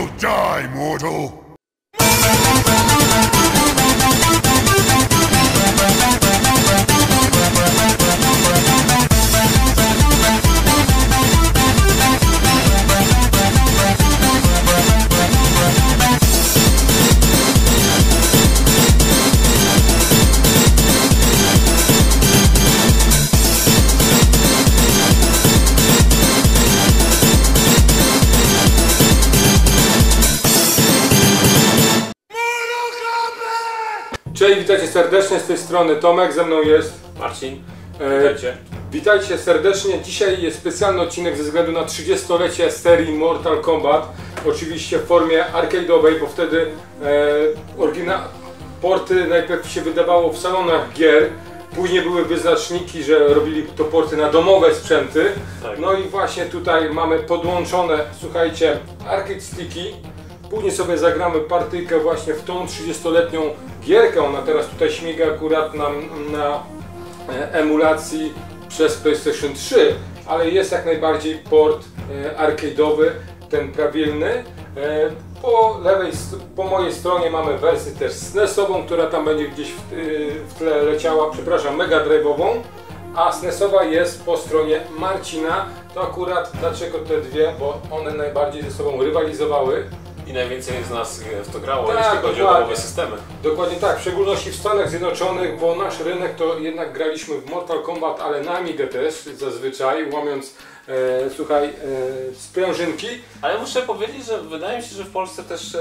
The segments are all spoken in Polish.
will die, mortal! Cześć, witajcie serdecznie, z tej strony Tomek, ze mną jest Marcin. Witajcie. Witajcie serdecznie. Dzisiaj jest specjalny odcinek ze względu na 30-lecie serii Mortal Kombat. Oczywiście w formie arcade'owej, bo wtedy porty najpierw się wydawało w salonach gier. Później były wyznaczniki, że robili to porty na domowe sprzęty. Tak. No i właśnie tutaj mamy podłączone, słuchajcie, arcade sticki. Później sobie zagramy partyjkę właśnie w tą 30-letnią gierkę. Ona teraz tutaj śmiga akurat na emulacji przez PlayStation 3, ale jest jak najbardziej port arcade'owy, ten prawilny. Po mojej stronie mamy wersję też SNES-ową, która tam będzie gdzieś w tle leciała, przepraszam, Mega Drive'ową, a SNES-owa jest po stronie Marcina. To akurat dlaczego te dwie, bo one najbardziej ze sobą rywalizowały. I najwięcej z nas w to grało, Tak, jeśli chodzi o nowe systemy. Dokładnie tak, w szczególności w Stanach Zjednoczonych, bo nasz rynek to jednak graliśmy w Mortal Kombat, ale na Amigę też zazwyczaj, łamiąc sprężynki. Ale muszę powiedzieć, że wydaje mi się, że w Polsce też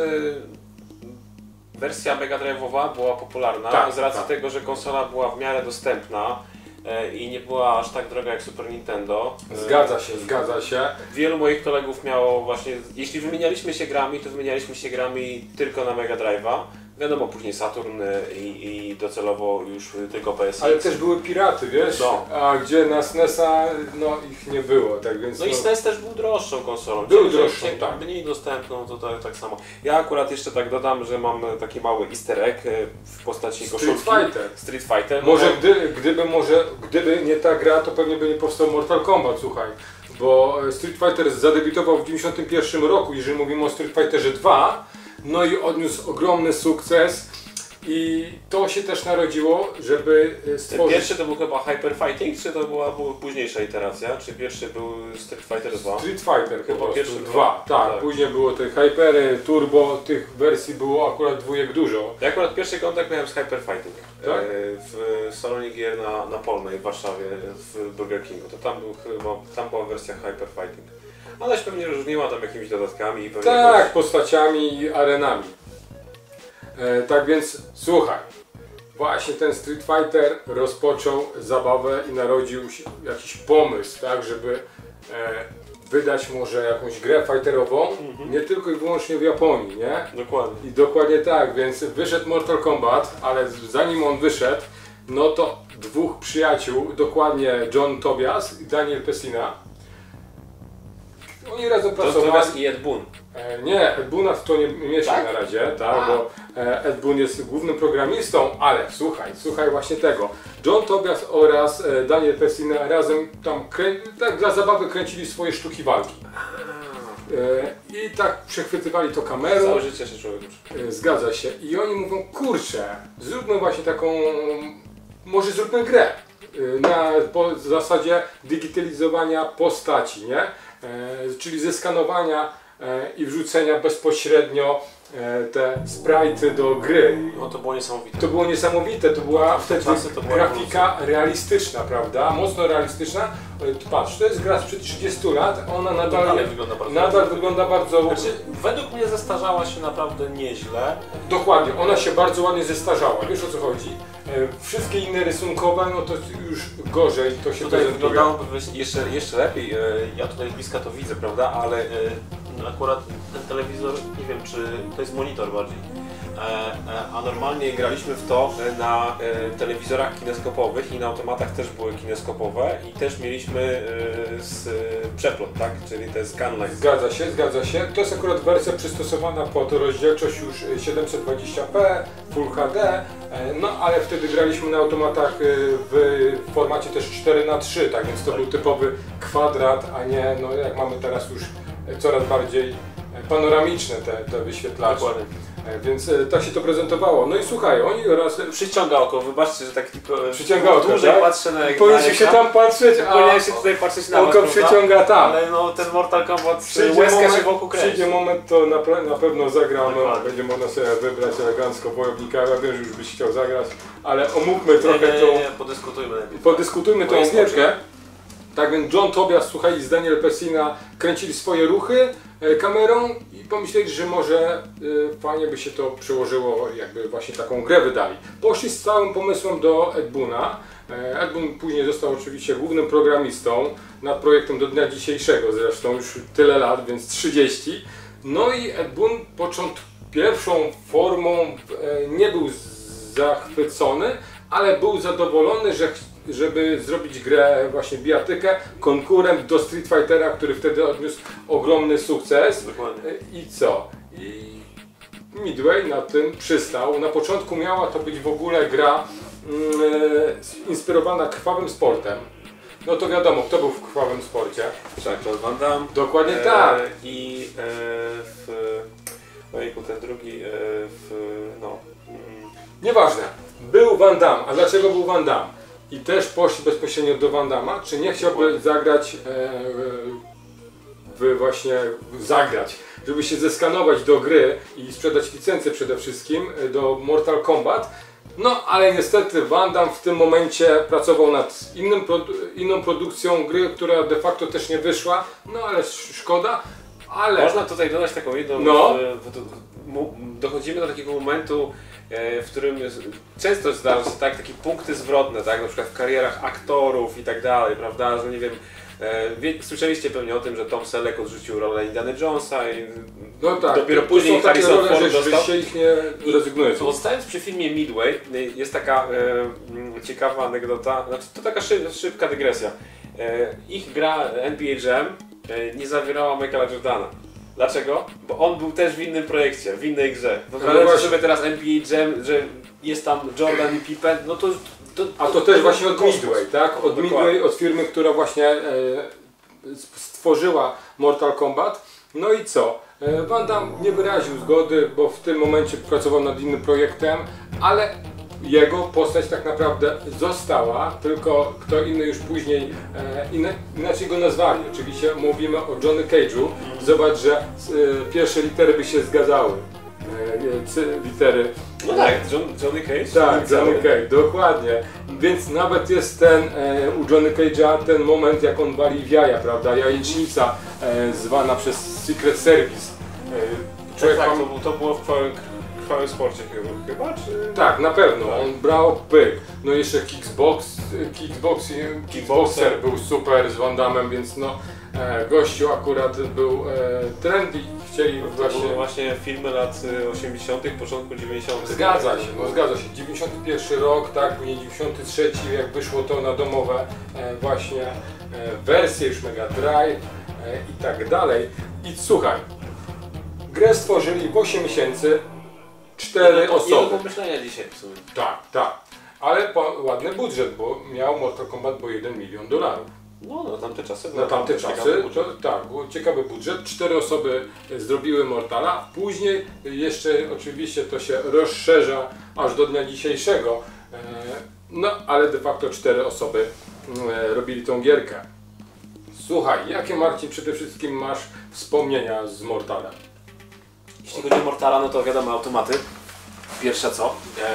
wersja Mega Drive'owa była popularna, Tak, z racji tak. tego, że konsola była w miarę dostępna i nie była aż tak droga jak Super Nintendo. Zgadza się. Wielu moich kolegów miało właśnie, jeśli wymienialiśmy się grami, to wymienialiśmy się grami tylko na Mega Drive'a. Wiadomo, później Saturn i docelowo już tylko PSX. Ale też były piraty, wiesz? No. A gdzie na SNES-a, no ich nie było, tak więc... No i SNES też był droższą konsolą. Był droższą, tak. Mniej dostępną, to tak samo. Ja akurat jeszcze tak dodam, że mam taki mały easter egg w postaci koszulki. Street Fighter. Może gdyby nie ta gra, to pewnie by nie powstał Mortal Kombat, słuchaj. Bo Street Fighter zadebiutował w 1991 roku, jeżeli mówimy o Street Fighterze 2. No i odniósł ogromny sukces i to się też narodziło, żeby stworzyć... Pierwszy to był chyba Hyper Fighting, czy to była późniejsza iteracja? Czy pierwszy był Street Fighter 2? Street Fighter chyba pierwszy 2, tak. Później było te Hypery, Turbo, tych wersji było akurat dwójek dużo. Ja akurat pierwszy kontakt miałem z Hyper Fighting. Tak? W salonie gier na Polnej w Warszawie, w Burger Kingu. To tam była wersja Hyper Fighting. Ona się pewnie różniła tam jakimiś dodatkami i pewnie tak, postaciami i arenami. Tak więc słuchaj, właśnie ten Street Fighter rozpoczął zabawę i narodził się jakiś pomysł, tak, żeby wydać może jakąś grę fighterową, nie tylko i wyłącznie w Japonii, nie? Dokładnie. I dokładnie tak, więc wyszedł Mortal Kombat, ale zanim on wyszedł, no to dwóch przyjaciół, dokładnie John Tobias i Daniel Pesina, oni razem pracowali. Tobias i Ed Boon. Nie, Ed Boona w to nie mieszam Tak? na razie, tak, bo Ed Boon jest głównym programistą, ale słuchaj właśnie tego. John Tobias oraz Daniel Pesina razem tam tak dla zabawy kręcili swoje sztuki walki. I tak przechwytywali to kamerą. Całe życie się człowiek uczy. Zgadza się. I oni mówią, kurczę, zróbmy właśnie taką, może zróbmy grę po zasadzie digitalizowania postaci, nie? Czyli zeskanowania i wrzucenia bezpośrednio te sprite'y do gry. No to było niesamowite. To było niesamowite, to była wtedy to była grafika realistyczna, prawda? Mocno realistyczna. Patrz, to jest gra sprzed 30 lat, ona nadal wygląda bardzo... Znaczy, według mnie zestarzała się naprawdę nieźle. Dokładnie, ona się bardzo ładnie zestarzała, wiesz o co chodzi? Wszystkie inne rysunkowe, no to już gorzej to się Tutaj prezentuje. wyglądałoby jeszcze lepiej. Ja tutaj z bliska to widzę, prawda? Ale akurat ten telewizor, nie wiem czy to jest monitor bardziej. A normalnie graliśmy w to na telewizorach kineskopowych i na automatach też były kineskopowe i też mieliśmy przeplot, tak? Czyli to jest scanline. Zgadza się. To jest akurat wersja przystosowana pod rozdzielczość już 720p, Full HD, no ale wtedy graliśmy na automatach w formacie też 4:3, tak więc to był typowy kwadrat, a nie no jak mamy teraz już coraz bardziej panoramiczne te wyświetlacze. Dokładnie. Więc tak się to prezentowało. No i słuchaj, oni oraz Przyciąga oko, wybaczcie, że tak tylko przyciąga oko, dłużej tak? patrzę na Powinniśmy się tam patrzeć, a powinien się tutaj patrzeć na oko was, przyciąga tam. ale no ten Mortal Kombat łezka się wokół kręci. Przyjdzie moment, to na pewno zagramy, Dokładnie. będzie można sobie wybrać elegancko wojownika, ja wiem, że już byś chciał zagrać, ale omówmy trochę tą, Nie, podyskutujmy lepiej. podyskutujmy Bo tą jest gierkę. Tak więc John Tobias, słuchaj, i z Daniel Pessina kręcili swoje ruchy kamerą i pomyśleli, że może fajnie by się to przełożyło, jakby właśnie taką grę wydali. Poszli z całym pomysłem do Ed Boona. Ed Boon później został oczywiście głównym programistą nad projektem do dnia dzisiejszego, zresztą już tyle lat, więc 30. No i Ed Boon pierwszą formą nie był zachwycony, ale był zadowolony, żeby zrobić grę właśnie bijatykę, konkurent do Street Fightera, który wtedy odniósł ogromny sukces. Dokładnie. I co? I Midway na tym przystał. Na początku miała to być w ogóle gra inspirowana krwawym sportem. No to wiadomo, kto był w krwawym sporcie. Jean-Claude Van Damme. Dokładnie tak. I ojejku, ten drugi Nieważne. Był Van Damme. A dlaczego był Van Damme? I też poszli bezpośrednio do Van Damme'a, czy nie chciałby zagrać, żeby się zeskanować do gry i sprzedać licencję przede wszystkim do Mortal Kombat. No ale niestety Van Damme w tym momencie pracował nad inną produkcją gry, która de facto też nie wyszła, no ale szkoda. Ale można tutaj dodać taką jedną, dochodzimy do takiego momentu, w którym często zdarza się takie punkty zwrotne, tak, na przykład w karierach aktorów i tak dalej, prawda, że nie wiem, słyszeliście pewnie o tym, że Tom Selleck odrzucił rolę Indiana Jonesa i no tak, dopiero później Harrison Ford dostał. Się ich nie rezygnuje. Pozostając przy filmie Midway, jest taka ciekawa anegdota, znaczy to taka szybka dygresja. Ich gra NBA Jam nie zawierała Michaela Jordana. Dlaczego? Bo on był też w innym projekcie, w innej grze. Wyobraźcie sobie teraz NBA Jam, że jest tam Jordan i Pippen, no to... A to też właśnie od Midway, tak? Od Midway, od firmy, która właśnie stworzyła Mortal Kombat. No i co? Van Damme nie wyraził zgody, bo w tym momencie pracował nad innym projektem, ale jego postać tak naprawdę została, tylko kto inny już później inaczej go nazwali. Oczywiście mówimy o Johnny Cage'u. Zobacz, że pierwsze litery by się zgadzały. Litery. No tak, Johnny Cage. Tak, Johnny Cage, dokładnie. Więc nawet jest ten u Johnny Cage'a ten moment, jak on wali w jaja, prawda? Jajecznica zwana przez Secret Service. Tak, to było w krwawym sporcie chyba, czy? Tak, na pewno. Tak. On brał pyk. No jeszcze Kickboxer był super z Van Damme'em, więc no gościu akurat był trendy. Chcieli właśnie filmy lat 80., początku 90. Zgadza się, no zgadza się. 91 rok, tak, później 93, jak wyszło to na domowe właśnie wersje, już Mega Drive i tak dalej. I słuchaj, grę stworzyli w 8 miesięcy, 4 osoby. Nie do pomyślenia dzisiaj w sumie. Tak. Ale ładny budżet, bo miał Mortal Kombat bo $1 milion. No, na tamte czasy. Na tamte czasy, tak, był ciekawy budżet. 4 osoby zrobiły Mortala. Później jeszcze oczywiście to się rozszerza aż do dnia dzisiejszego. No, ale de facto 4 osoby robili tą gierkę. Słuchaj, jakie, Marcin, przede wszystkim masz wspomnienia z Mortalem? Jeśli chodzi o Mortala, no to wiadomo, automaty. Pierwsza co?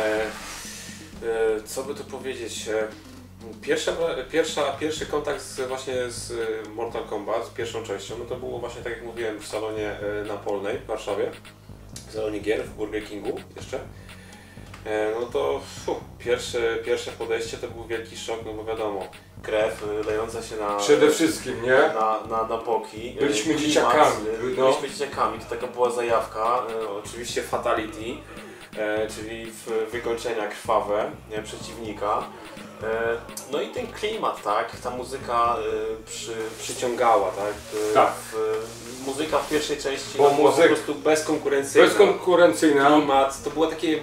Co by tu powiedzieć? Pierwszy kontakt właśnie z Mortal Kombat, z pierwszą częścią, no to było właśnie tak jak mówiłem w salonie na Polnej w Warszawie, w salonie gier w Burger Kingu jeszcze. No to pierwsze podejście to był wielki szok, no bo wiadomo, krew lejąca się na... Przede wszystkim, nie? Na boki. Byliśmy dzieciakami. Byliśmy dzieciakami, to taka była zajawka, oczywiście fatality, czyli wykończenia krwawe przeciwnika. No i ten klimat, tak, ta muzyka przyciągała, tak? Tak. Muzyka w pierwszej części była po prostu bezkonkurencyjna. Bezkonkurencyjna. Klimat, to było takie...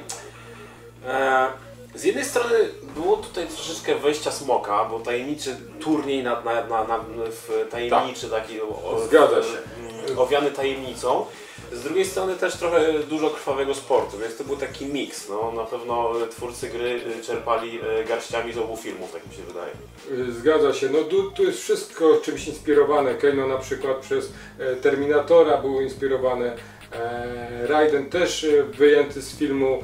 z jednej strony było tutaj troszeczkę wejścia smoka, bo tajemniczy turniej tajemniczy taki Zgadza się. Owiany tajemnicą. Z drugiej strony też trochę dużo krwawego sportu, więc to był taki miks. No, na pewno twórcy gry czerpali garściami z obu filmów, tak mi się wydaje. Zgadza się, no tu jest wszystko czymś inspirowane. Kano na przykład przez Terminatora był inspirowany, Raiden też wyjęty z filmu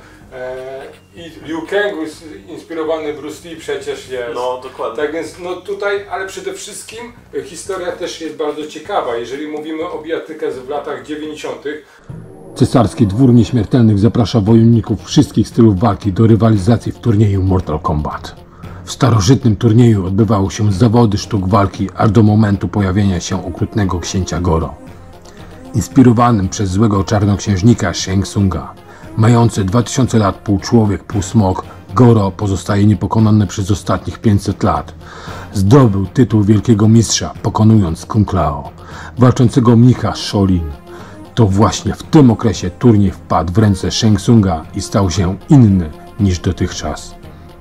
i Liu Kang jest inspirowany Bruce Lee przecież jest. No dokładnie. Tak więc no tutaj, ale przede wszystkim historia też jest bardzo ciekawa. Jeżeli mówimy o bijatykę w latach 90. Cesarski Dwór Nieśmiertelnych zaprasza wojowników wszystkich stylów walki do rywalizacji w turnieju Mortal Kombat. W starożytnym turnieju odbywały się zawody sztuk walki aż do momentu pojawienia się okrutnego księcia Goro. Inspirowanym przez złego czarnoksiężnika Shang Tsunga, mający 2000 lat pół człowiek, pół smok, Goro pozostaje niepokonany przez ostatnich 500 lat. Zdobył tytuł wielkiego mistrza, pokonując Kung Lao, walczącego mnicha Shaolin. To właśnie w tym okresie turniej wpadł w ręce Shang Tsunga i stał się inny niż dotychczas.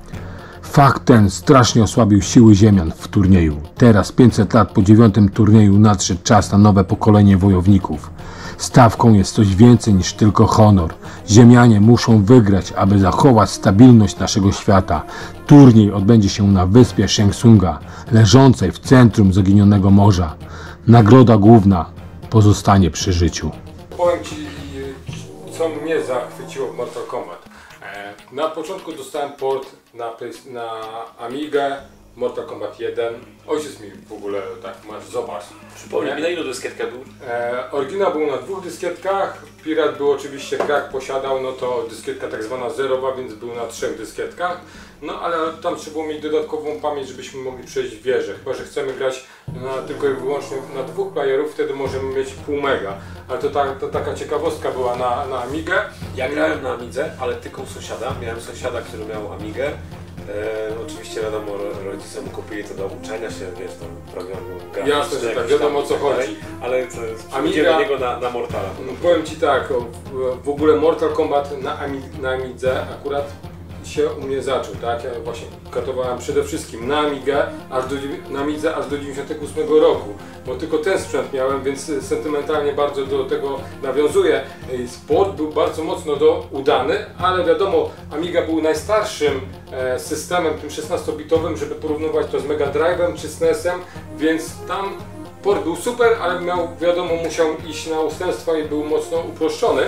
Fakt ten strasznie osłabił siły Ziemian w turnieju. Teraz, 500 lat po 9. turnieju, nadszedł czas na nowe pokolenie wojowników. Stawką jest coś więcej niż tylko honor. Ziemianie muszą wygrać, aby zachować stabilność naszego świata. Turniej odbędzie się na wyspie Shang Tsunga, leżącej w centrum zaginionego morza. Nagroda główna pozostanie przy życiu. Powiem Ci, co mnie zachwyciło w Mortal Kombat. Na początku dostałem port na Amigę, Mortal Kombat 1. Ojciec mi w ogóle tak, masz, zobacz. Przypomnij mi, na ilu dyskietka był? Oryginał był na 2 dyskietkach, Pirat był oczywiście, Krak posiadał, no to dyskietka tak zwana zerowa, więc był na 3 dyskietkach. No ale tam trzeba było mieć dodatkową pamięć, żebyśmy mogli przejść wieżę. Chyba że chcemy grać tylko i wyłącznie na 2 playerów, wtedy możemy mieć pół mega. Ale to taka ciekawostka była na Amigę. Ja grałem na Amidze, ale tylko u sąsiada. Miałem sąsiada, który miał Amigę. Oczywiście wiadomo, rodzice mu kupili to do uczenia się, wiesz, tam programu graficznego. Jasne, że tak, wiadomo o co chodzi. Ale pójdziemy do niego na Mortala. Powiem Ci tak, w ogóle Mortal Kombat na Amidze akurat się u mnie zaczął, tak? Ja właśnie katowałem przede wszystkim na Amigę, na Amidze aż do 98 roku, bo tylko ten sprzęt miałem, więc sentymentalnie bardzo do tego nawiązuję. Sport był bardzo mocno udany, ale wiadomo, Amiga był najstarszym systemem, tym 16-bitowym, żeby porównywać to z Mega Drive'em czy z NES-em, więc tam port był super, ale wiadomo, musiał iść na ustępstwa i był mocno uproszczony.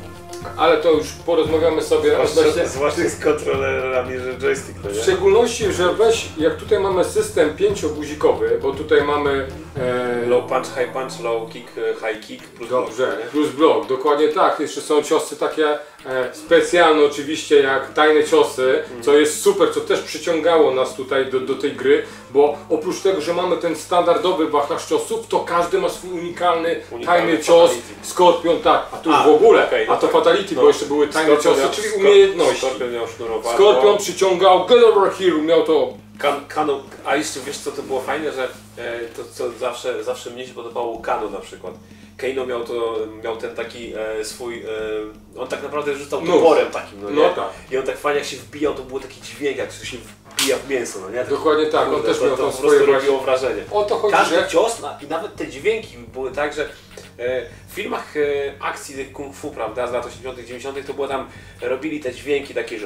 Ale to już porozmawiamy sobie zwłaszcza z kontrolerami, że joystick to nie? W szczególności, że jak tutaj mamy system 5-guzikowy, bo tutaj mamy low punch, high punch, low kick, high kick plus dobrze, block, plus blok, dokładnie tak. Jeszcze są ciosy takie specjalne oczywiście jak tajne ciosy, co jest super, co też przyciągało nas tutaj do tej gry, bo oprócz tego, że mamy ten standardowy wachlarz ciosów, to każdy ma swój unikalny tajny cios, Skorpion, tak, a tu w ogóle, okay, a to fatality, bo jeszcze były tajne ciosy, czyli umiejętności. Skorpion miał sznurować. Skorpion przyciągał, get over here, miał to. Kano, a jeszcze wiesz co to było fajne, że to co zawsze mnie się podobało u Kano na przykład. Kano miał ten taki swój, on tak naprawdę rzucał toporem takim, no nie? No tak. I on tak fajnie jak się wbijał, to był taki dźwięk, jak się wbija w mięso, no nie? Dokładnie tak, on też miał to swoje robiło wrażenie. O to chodzi, każdy że cios i nawet te dźwięki były tak, że w filmach akcji tych kung fu, prawda, z lat 80 90 to było tam, robili te dźwięki takie, że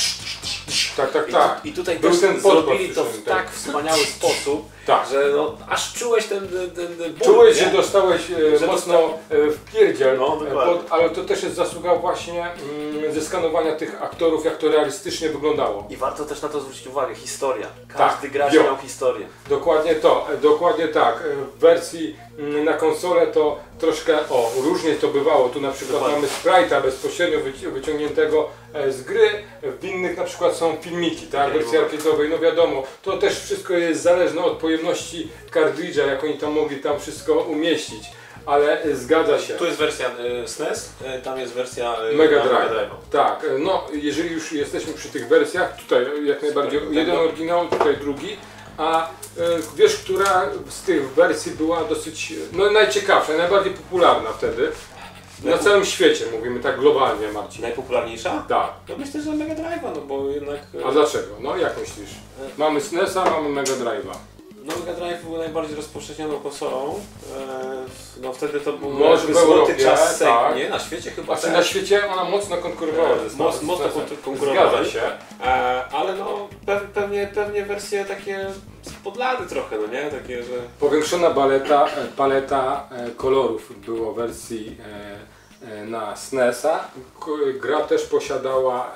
tak. I tutaj był też ten zrobili to w ten. tak wspaniały sposób, tak. że no, aż czułeś ten ból, czułeś, nie? że dostałeś mocno w pierdziel, No, ale to też jest zasługa właśnie zeskanowania tych aktorów, jak to realistycznie wyglądało. I warto też na to zwrócić uwagę, historia. Każdy gracz miał historię. Dokładnie tak. W wersji na konsolę to troszkę różnie to bywało. Tu na przykład mamy sprite'a bezpośrednio wyciągniętego z gry, w innych na przykład są filmiki, tak, wersji arcade'owej, no wiadomo, to też wszystko jest zależne od pojemności kartridża, jak oni tam mogli wszystko umieścić. Ale zgadza się. Tu jest wersja SNES, tam jest wersja Mega Drive. Tak, no jeżeli już jesteśmy przy tych wersjach, tutaj jak najbardziej jeden oryginał, tutaj drugi. A wiesz, która z tych wersji była dosyć, najciekawsza, najbardziej popularna wtedy? Na całym świecie, mówimy tak globalnie, Marcin. Najpopularniejsza? Tak. Ja myślę, że Mega Drive'a, no bo jednak... A dlaczego? No jak myślisz? Mamy SNES-a, mamy Mega Drive'a. No Mega Drive był najbardziej rozpowszechnioną konsolą. No wtedy to był Może w złoty Europie, czas Segi, tak. nie? Na świecie chyba Znaczy też. na świecie ona mocno konkurowała ze SNES-em. Mocno konkurowała. Zgadza się. Ale no pewnie wersje takie podlady trochę, no nie? Takie, że... Powiększona paleta kolorów było w wersji na SNES-a. Gra też posiadała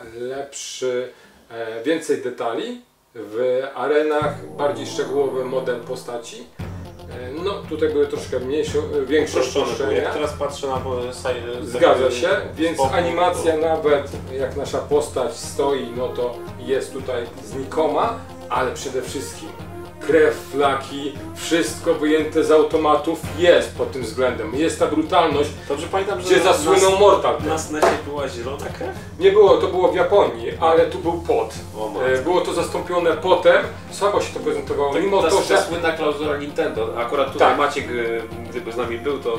więcej detali w arenach, bardziej szczegółowy model postaci. No tutaj były troszkę większe uproszczenia. Jak teraz patrzę na Zgadza się, więc animacja nawet jak nasza postać stoi, no to jest tutaj znikoma, ale przede wszystkim krew, flaki, wszystko wyjęte z automatów jest pod tym względem. Jest ta brutalność, Dobrze pamiętam, że gdzie zasłynął Mortal. na SNESie była zielona krew? Nie było, to było w Japonii, ale tu był pot. O matko. Było to zastąpione potem, słabo się to prezentowało, mimo to, że... słynna klauzura Nintendo. Akurat tutaj Tak. Maciek, gdyby z nami był, to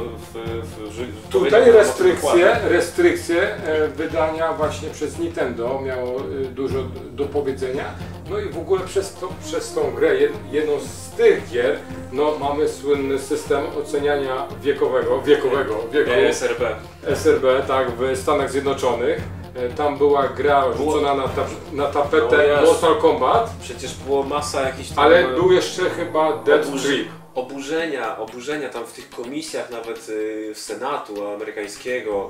Tutaj restrykcje wydania właśnie przez Nintendo miało dużo do powiedzenia. No i w ogóle przez tą grę, jedną z tych gier, no mamy słynny system oceniania wiekowego SRB. SRB, tak, w Stanach Zjednoczonych. Tam była gra rzucona na tapetę O Jezu. Mortal Kombat, Przecież było masa jakichś tam... ale był jeszcze chyba Death Trip. Oburzenia tam w tych komisjach nawet Senatu amerykańskiego,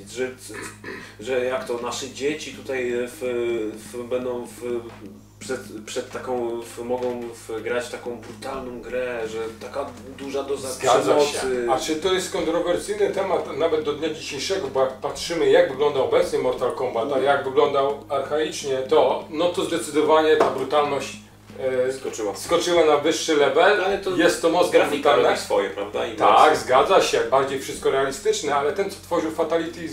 że jak to nasze dzieci tutaj będą przed taką, mogą grać w taką brutalną grę, że taka duża doza Zgadza się. przemocy. A czy to jest kontrowersyjny temat nawet do dnia dzisiejszego, bo jak patrzymy jak wygląda obecnie Mortal Kombat, a jak wyglądał archaicznie no to zdecydowanie ta brutalność skoczyła na wyższy level, Ale to jest to mocno grafika brutalne. robi swoje, prawda? Tak, zgadza się, bardziej wszystko realistyczne, ale ten co tworzył Fatality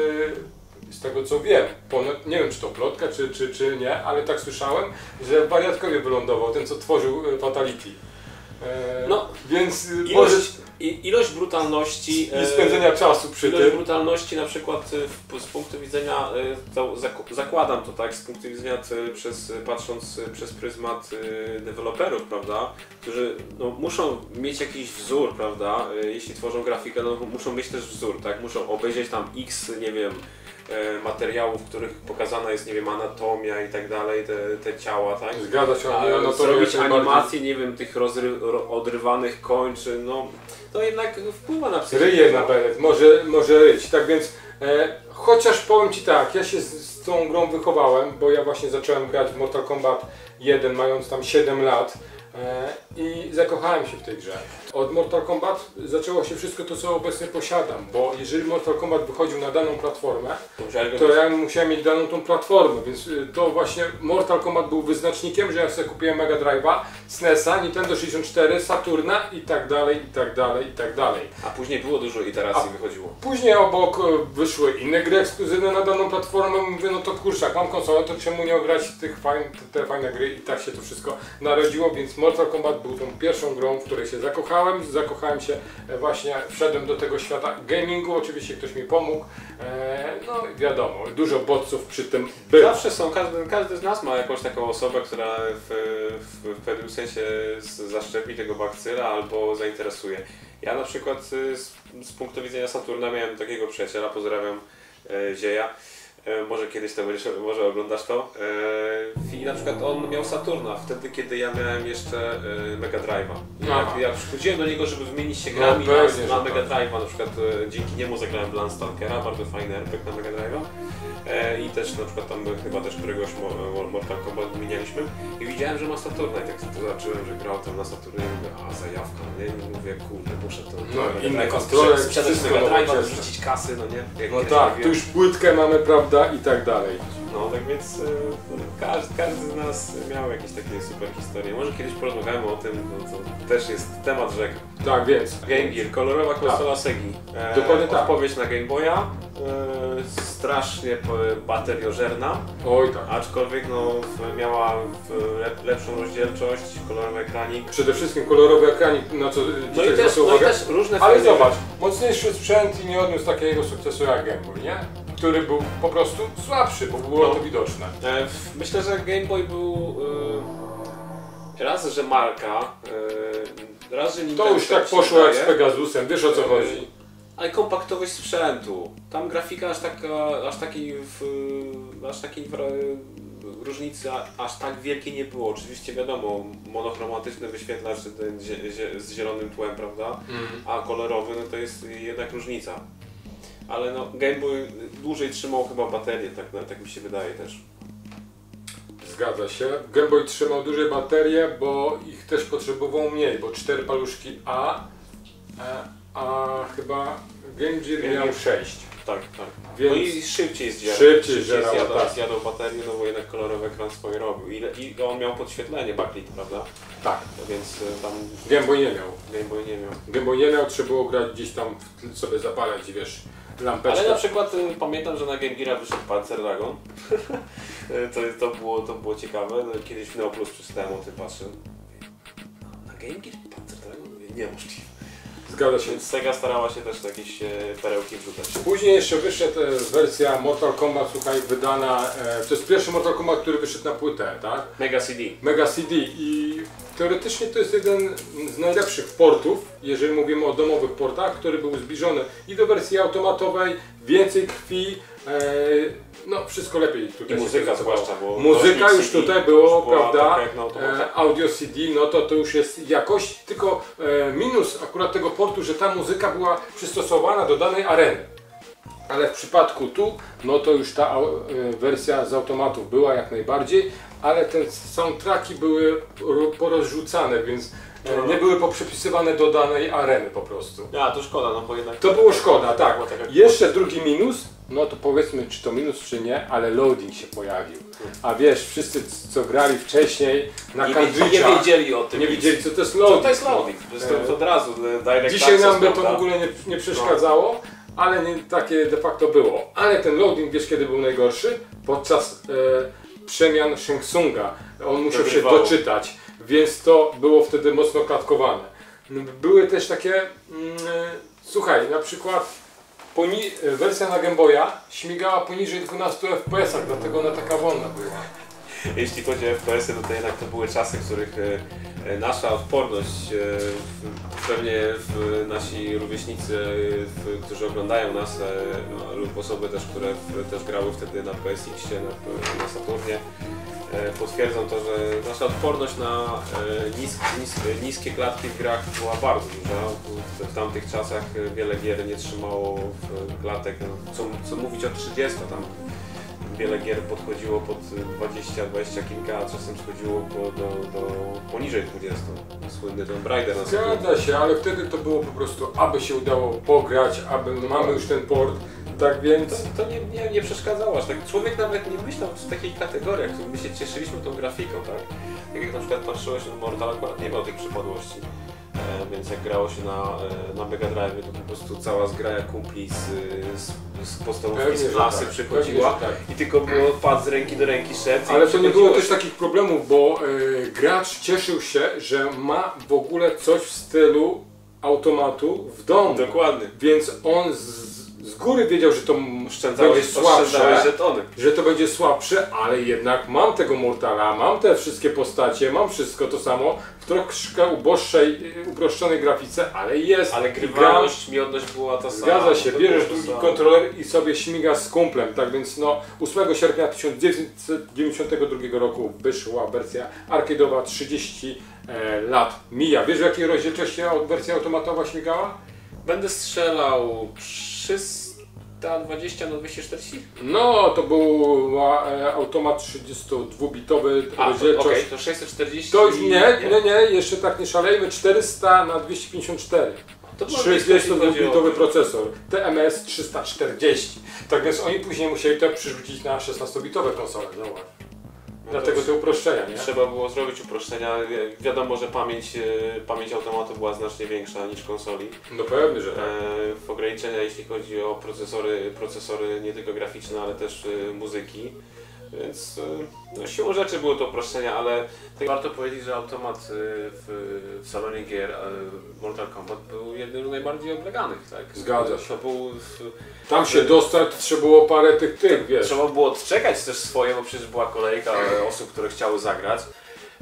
z tego co wiem, nie wiem czy to plotka czy nie, ale tak słyszałem, że w Wariatkowie wylądował, ten co tworzył Fatality. No, więc ilość brutalności i spędzenia czasu przy ilość tym. brutalności na przykład z punktu widzenia, zakładam to tak, z punktu widzenia patrząc przez pryzmat deweloperów, prawda, którzy no, muszą mieć jakiś wzór, prawda, jeśli tworzą grafikę, no muszą mieć też wzór, tak, muszą obejrzeć tam x, nie wiem, materiałów, w których pokazana jest, nie wiem, anatomia i tak dalej, te ciała, tak? Zgadza się, A zrobić animację, nie wiem, tych odrywanych kończyn, no to jednak wpływa na psychikę. Ryje na belet, może ryć, tak więc chociaż powiem Ci tak, ja się z tą grą wychowałem, bo ja właśnie zacząłem grać w Mortal Kombat 1 mając tam 7 lat i zakochałem się w tej grze. Od Mortal Kombat zaczęło się wszystko to, co obecnie posiadam, bo jeżeli Mortal Kombat wychodził na daną platformę, to ja musiałem mieć daną tą platformę, więc to właśnie Mortal Kombat był wyznacznikiem, że ja sobie kupiłem Mega Drive'a, SNES-a, Nintendo 64, Saturna i tak dalej, i tak dalej, i tak dalej. A później było dużo iteracji wychodziło. Później obok wyszły inne gry ekskluzywne na daną platformę, mówię, no to kurczak, mam konsolę, to czemu nie grać w te fajne gry i tak się to wszystko narodziło, więc Mortal Kombat był tą pierwszą grą, w której się zakochałem się właśnie, wszedłem do tego świata gamingu, oczywiście ktoś mi pomógł, no wiadomo, dużo bodźców przy tym było. Zawsze są, każdy z nas ma jakąś taką osobę, która w pewnym sensie zaszczepi tego bakcyla albo zainteresuje. Ja na przykład z punktu widzenia Saturna miałem takiego przyjaciela, pozdrawiam Zieja. Może kiedyś to będziesz, może oglądasz to. I na przykład on miał Saturna wtedy, kiedy ja miałem jeszcze Mega Drive'a. Jak przychodziłem do niego, żeby wymienić się grami na Mega Drive'a, na przykład dzięki niemu zagrałem w Landstalkera, bardzo fajny RPG na Mega Drive'a. I też na przykład tam chyba też któregoś Mortal Kombat wymienialiśmy. I widziałem, że ma Saturna i tak zobaczyłem, że grał tam na Saturnie i mówię, a zajawka, nie? I mówię, kurde, muszę to... No inne kontrole, sprzedać Mega Drive'a, wrzucić kasy, no nie? No tak, tu już płytkę mamy, prawda, i tak dalej. No tak więc każdy z nas miał jakieś takie super historie. Może kiedyś porozmawiamy o tym, no to też jest temat rzeka. Tak, więc. Game Gear, kolorowa konsola Segi. Dokładnie tak. Odpowiedź na Game Boya. Strasznie bateriożerna. Oj tak. Aczkolwiek no, miała lepszą rozdzielczość, kolorowy ekranik. Przede wszystkim kolorowy ekranik, na co No i też różne ale fajne... zobacz, mocniejszy sprzęt i nie odniósł takiego sukcesu jak Game Boy, nie? Który był po prostu słabszy, bo było to widoczne. Myślę, że Game Boy był raz, że marka, raz, że Nintendo To już tak się poszło jak z wydaje, Pegasusem, wiesz o co chodzi. ale kompaktowość sprzętu. Tam grafika aż takiej różnicy aż tak wielkiej nie było. Oczywiście wiadomo, monochromatyczny wyświetlacz ten z zielonym tłem, prawda? A kolorowy, no to jest jednak różnica. Ale no, Game Boy dłużej trzymał chyba baterię, tak mi się wydaje też. Zgadza się. Game Boy trzymał duże baterie, bo ich też potrzebował mniej, bo 4 paluszki a chyba Game Gear miał 6. Tak. Więc no i szybciej zjadał baterię, no bo jednak kolorowy ekran swoje robił. I on miał podświetlenie backlit, prawda? tak. Więc tam Game Boy nie miał. Game Boy nie miał, trzeba było grać gdzieś tam, sobie zapalać, wiesz, lampeczkę. Ale na przykład pamiętam, że na Game Geara wyszedł Panzer Dragon. to było ciekawe. No, kiedyś w Neoplus przeczytałem o tym, patrzę. Na Game Gear Panzer Dragon? Mówię, niemożliwe. Zgadza się. Więc Sega starała się też jakieś perełki wrzucać. Później jeszcze wyszedł wersja Mortal Kombat, słuchaj, wydana, to jest pierwszy Mortal Kombat, który wyszedł na płytę, tak? Mega CD. Mega CD i teoretycznie to jest jeden z najlepszych portów, jeżeli mówimy o domowych portach, który był zbliżony i do wersji automatowej, więcej krwi, no wszystko lepiej tutaj. I muzyka zwłaszcza, bo muzyka już CD tutaj było, prawda, tak audio CD, no to już jest jakość, tylko minus akurat tego portu, że ta muzyka była przystosowana do danej areny. Ale w przypadku tu, no to już ta wersja z automatów była jak najbardziej, ale te soundtracki były porozrzucane, więc nie były poprzepisywane do danej areny po prostu. A, to szkoda, no bo jednak... To było szkoda, tak. Było tak jak... Jeszcze drugi minus, no to powiedzmy czy to minus czy nie, ale loading się pojawił. A wiesz, wszyscy co grali wcześniej na nie Cartridge'ach, wiedzieli o tym. nie wiedzieli co to jest loading. Co to jest loading? To od razu direct Dzisiaj nam by to access, w ogóle nie przeszkadzało, ale takie de facto było. Ale ten loading, wiesz kiedy był najgorszy? Podczas przemian Shang Tsunga. On musiał się doczytać, więc to było wtedy mocno klatkowane. Były też takie, słuchaj, na przykład wersja na Game Boya śmigała poniżej 12 FPS, dlatego ona taka wolna była. Jeśli chodzi o FPS-y, to jednak to były czasy, w których nasza odporność, pewnie nasi rówieśnicy, którzy oglądają nas, lub osoby też, które też grały wtedy na PSX-ie, na Saturnie, potwierdzą to, że nasza odporność na niskie klatki w grach była bardzo duża. W tamtych czasach wiele gier nie trzymało klatek, co mówić o 30, tam wiele gier podchodziło pod 20 kilka, a czasem schodziło poniżej 20. Słynny Tomb Raider na Zgadza się, ale wtedy to było po prostu, aby się udało pograć, mamy już ten port, tak więc... To nie przeszkadzało aż tak. Człowiek nawet nie myślał w takich kategoriach, my się cieszyliśmy tą grafiką, tak? Tak jak na przykład patrzyło się na Mortal, akurat nie miał tych przypadłości. Więc jak grało się na Mega Drive, to po prostu cała zgraja kumpli z podstawówki, z klasy tak, przychodziła tak. i tylko było pad z ręki do ręki szedł. Ale to nie było też takich problemów, bo gracz cieszył się, że ma w ogóle coś w stylu automatu w domu. Dokładnie. Więc on z góry wiedział, że to będzie słabsze, że to będzie słabsze, ale jednak mam tego Mortala, mam te wszystkie postacie, mam wszystko to samo w troszkę uproszczonej grafice, ale jest. Ale grywalność, miodność była ta sama. Zgadza się, bierzesz drugi kontroler i sobie śmigasz z kumplem, tak więc no 8 sierpnia 1992 roku wyszła wersja arcade'owa, 30 lat mija. Wiesz w jakiej rozdzielczości wersja automatowa śmigała? Będę strzelał 320 na 240? No, to był automat 32-bitowy rozdzielczość. Okej, to 640. To już nie, jeszcze tak nie szalejmy, 400 na 254. To 32-bitowy procesor, TMS 340. Tak więc oni później musieli to przerzucić na 16-bitowe konsole, zobacz. Dlatego te uproszczenia, nie? Trzeba było zrobić uproszczenia. Wiadomo, że pamięć automatu była znacznie większa niż konsoli. No pewnie, że tak. Ograniczenia jeśli chodzi o procesory nie tylko graficzne, ale też muzyki. Więc no, siłą rzeczy były to uproszczenia, ale tak warto powiedzieć, że automat w salonie gier Mortal Kombat był jednym z najbardziej obleganych, tak? Zgadza się. To był, Tam się dostać, trzeba było parę tych, wiesz. Trzeba było odczekać też swoje, bo przecież była kolejka osób, które chciały zagrać.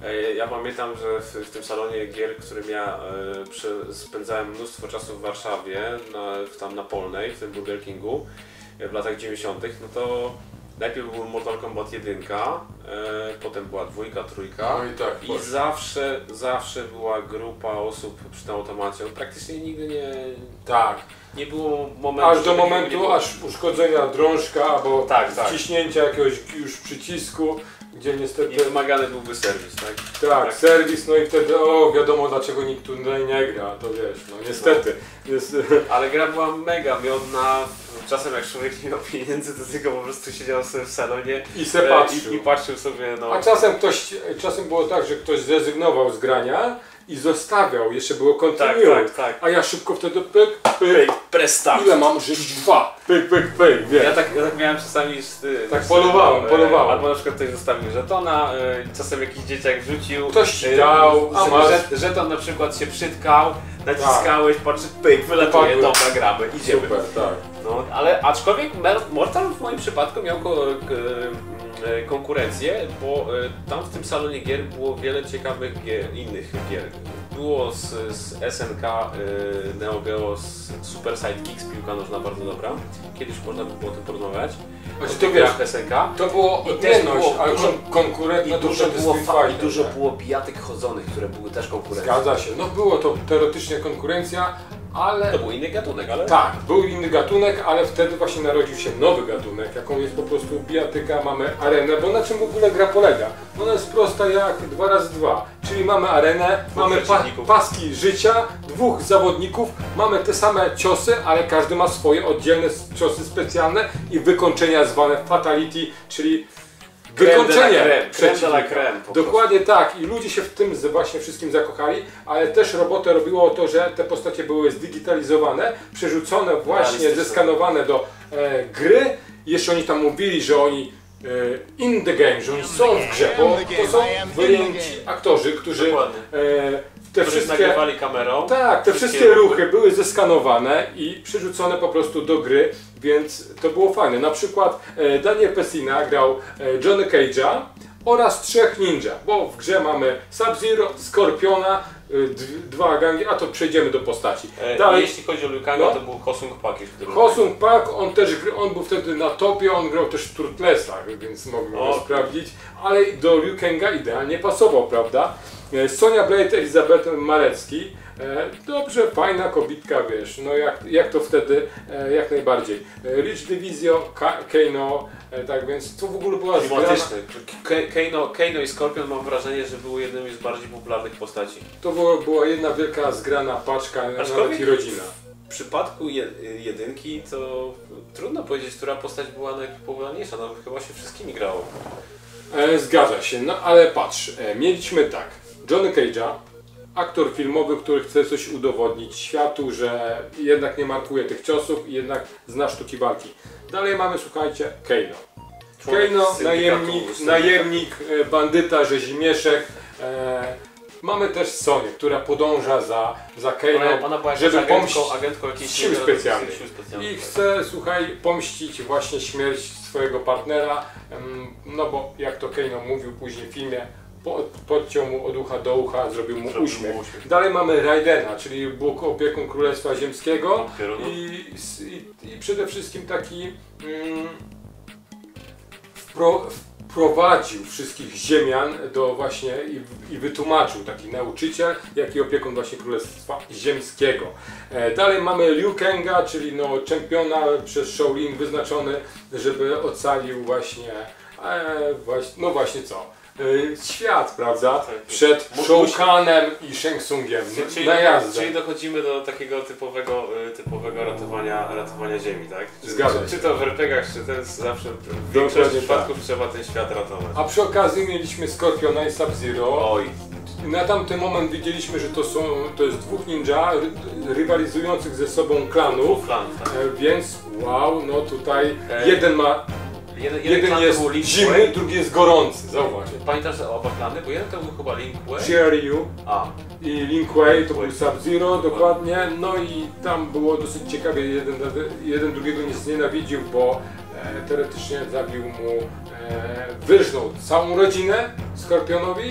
Ja pamiętam, że w tym salonie gier, w którym ja spędzałem mnóstwo czasu w Warszawie, tam na Polnej, w tym Burger Kingu w latach 90., no to najpierw był Mortal Kombat 1, potem była 2, 3 No i tak, i zawsze była grupa osób przy tym automacie. Praktycznie nigdy Tak. nie było momentu, Aż do żeby nie momentu było. aż uszkodzenia drążka albo Tak. wciśnięcia jakiegoś już przycisku, gdzie niestety... Nie wymagany byłby serwis, tak? Tak, serwis, no i wtedy wiadomo dlaczego nikt tutaj nie gra, to wiesz, no niestety. Ale gra była mega miodna. Czasem jak człowiek nie miał pieniędzy, to tylko po prostu siedział sobie w salonie I se patrzył. i patrzył sobie, no. A czasem było tak, że ktoś zrezygnował z grania i zostawiał, jeszcze było continue. Tak. A ja szybko wtedy pyk, pyk, Presta. ile mam? Rzecz 2, pyk, wiesz. Ja tak miałem czasami Tak polowałem. Albo na przykład ktoś zostawił żetona, czasem jakiś dzieciak wrzucił. Ktoś ci dał, a masz... Żeton na przykład się przytkał, naciskałeś, patrzysz, pyk, wylatuje, Wypadły. dobra, gramy, idziemy. Super, tak. No, ale aczkolwiek Mortal w moim przypadku miał konkurencję, bo tam w tym salonie gier było wiele ciekawych innych gier. Było z SNK Neo Geo Super Sidekicks, piłka nożna bardzo dobra. Kiedyś można by było o tym porozmawiać. Znaczy, O to tych wiesz, grach SNK. To było I też odmienność, było ale dużo- konkurent, no to wtedy Street Fighter, dużo nie? było bijatek chodzonych, które były też konkurencją. Zgadza się, no było to teoretycznie konkurencja, ale... To był inny gatunek, ale... Tak, był inny gatunek, ale wtedy właśnie narodził się nowy gatunek, jaką jest po prostu bijatyka, mamy arenę, bo na czym w ogóle gra polega? Ona jest prosta jak 2x2, czyli mamy arenę, mamy przeciwników. paski życia, dwóch zawodników, mamy te same ciosy, ale każdy ma swoje oddzielne ciosy specjalne i wykończenia zwane fatality, czyli wykończenie Crème de la przeciwnika. crème, po Dokładnie tak i ludzie się w tym właśnie wszystkim zakochali, ale też robotę robiło to, że te postacie były zdigitalizowane, przerzucone właśnie, Realistyczne. zeskanowane do gry. Jeszcze oni tam mówili, że oni in the game, że oni są w grze, bo to są wyjęci aktorzy, którzy Dokładnie. te Którzy wszystkie... nagrywali kamerą. Tak, te wszystkie ruchy były zeskanowane i przerzucone po prostu do gry, więc to było fajne. Na przykład Daniel Pessina grał Johnny Cage'a oraz 3 ninja, bo w grze mamy Sub-Zero, Skorpiona, dwa gangi, a to przejdziemy do postaci. Dalej, Jeśli chodzi o Liu Kanga, No. to był Hosung Pak. Hosung Pak, on był wtedy na topie, on grał też w Turtlesach, więc mogłem go sprawdzić, ale do Liu Kanga idealnie pasował, prawda? Sonia Blade, Elizabeth Marecki. Dobrze, fajna kobitka, wiesz, no jak to wtedy, jak najbardziej. Rich Divisio, Kano, tak więc to w ogóle była zgrana. Klimatyczny. Kano i Scorpion mam wrażenie, że były jednymi z bardziej popularnych postaci. To była jedna wielka zgrana paczka, nawet i rodzina. W przypadku jedynki to trudno powiedzieć, która postać była najpopularniejsza, no chyba się wszystkimi grało. Zgadza się, no ale patrz, mieliśmy tak, Johnny Cage'a, aktor filmowy, który chce coś udowodnić światu, że jednak nie markuje tych ciosów i jednak zna sztuki walki. Dalej mamy, słuchajcie, Kano. Kano, najemnik, bandyta, rzezimieszek. Mamy też Sonię, która podąża za Kano, żeby pomścić agentką jakiejś sił specjalnych. I chce, słuchaj, pomścić właśnie śmierć swojego partnera, no bo jak to Kano mówił później w filmie, podciął mu od ucha do ucha, zrobił mu uśmiech. Dalej mamy Raidena, czyli Bóg opiekun Królestwa Ziemskiego i przede wszystkim taki wprowadził wszystkich ziemian do właśnie i wytłumaczył, taki nauczyciel, jak i opiekun właśnie Królestwa Ziemskiego. Dalej mamy Liu Kanga, czyli no czempiona przez Shaolin wyznaczony, żeby ocalił właśnie, no właśnie co? Świat, prawda? Przed Shao Kanem i Shang Tsungiem na jazdę. Czyli dochodzimy do takiego typowego ratowania ziemi, tak? Zgadza się. Czy to w RPGach, czy to jest zawsze w większości przypadków trzeba ten świat ratować. A przy okazji mieliśmy Skorpiona i Sub-Zero. Oj. Na tamten moment widzieliśmy, że to jest dwóch ninja rywalizujących ze sobą klanów. Więc wow, no tutaj jeden ma jeden jest zimny, drugi jest gorący, zauważ. Pamiętasz oba klany? Bo jeden to był chyba Lin Kuei. Ryu i Lin Kuei to był Sub-Zero, dokładnie. No i tam było dosyć ciekawie, jeden drugiego nie znienawidził, bo teoretycznie zabił mu, wyrżnął całą rodzinę Skorpionowi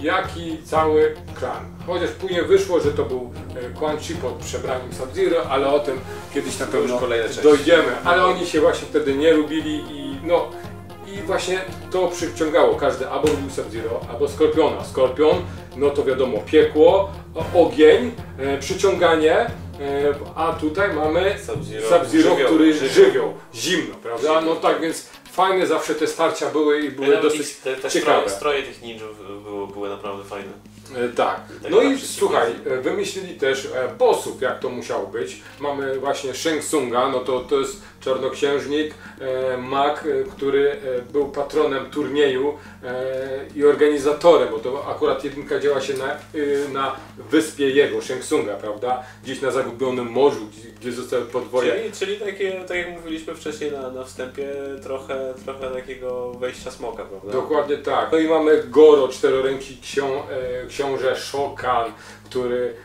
jak i cały klan. Chociaż później wyszło, że to był Quan Chi pod przebraniem Sub-Zero, ale o tym kiedyś na pewno dojdziemy. Ale oni się właśnie wtedy nie lubili i właśnie to przyciągało każdy, albo lubił Sub-Zero, albo Skorpiona. Skorpion, no to wiadomo, piekło, ogień, przyciąganie, a tutaj mamy Sub-Zero, który żywioł, zimno, prawda? No tak więc fajne zawsze te starcia były i były dosyć ciekawe. Stroje tych ninjów były naprawdę fajne. Tak. No i słuchaj, wymyślili też bossów, jak to musiało być. Mamy właśnie Shang Tsunga, no to jest czarnoksiężnik, mag, który był patronem turnieju i organizatorem, bo to akurat jedynka działa się na wyspie jego, Shang Tsunga, prawda? Gdzieś na zagubionym morzu, gdzie zostały podwoje. Czyli takie, tak jak mówiliśmy wcześniej na wstępie, trochę takiego wejścia smoka, prawda? Dokładnie tak. No i mamy Goro, czteroręki książę Shokan, który